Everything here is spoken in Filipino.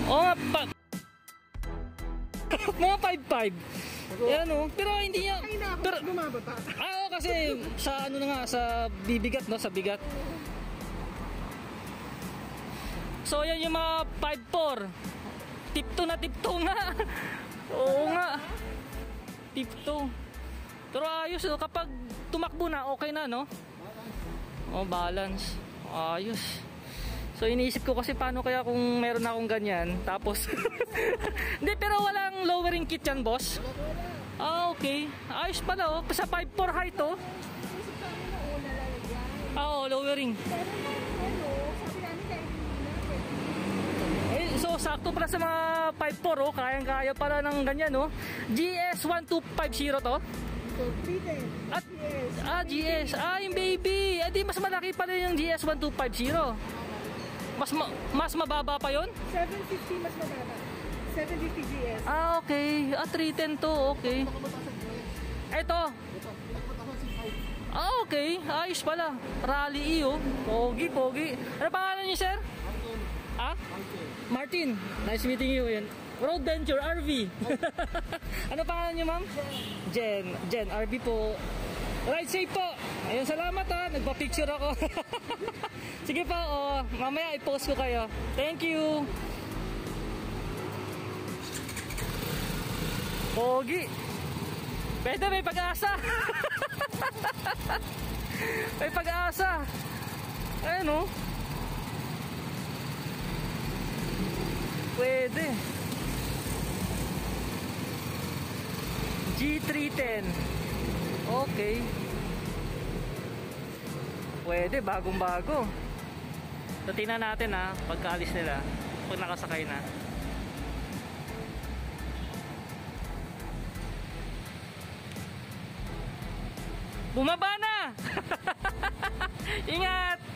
Oo nga, mga 5.5. Yan o. Pero hindi niya... Pero, oo, kasi sa ano na nga, sa bibigat, no? Sa bigat. So yan yung mga 5.4. Tip 2 na tip 2 nga. Oo nga. Tip 2. Pero ayos, no? Kapag tumakbo na, okay na, no? Oh, balance. Ayos. So iniisip ko kasi paano kaya kung meron akong ganyan. Tapos hindi, pero walang lowering kit yan, boss. Ah, okay. Ayos pala, oh. Sa 5.4 height, oh. Oo, lowering. Eh, so sakto pala sa mga 5.4, oh. Kayang-kaya pala ng ganyan, oh. GS1250 to. At, GS. Yung baby. Di mas malaki pala yung GS1250. Mas mababa pa yon? 750 mas mababa. 750 GS. Okay. 310 to. Okay. Ito. Okay. Ayos pala. Rally E, oh. Pogi, pogi. Ano pangalan niyo, sir? Martin. Nice meeting you. Yan. Road Venture RV. Ano pangalan niyo, ma'am? Jen. RV po. Ride safe po. Ayun, salamat ha. Nagpa-picture ako. Sige po, mamaya i-post ko kayo. Thank you. Pogi. Pwede, may pag-asa. May pag-asa. Ayun, oh. Pwede. G310. Okay. Pwede, bagong-bago. So, tingnan natin ha, pagkaalis nila, pag nakasakay na. Bumaba na! Ingat!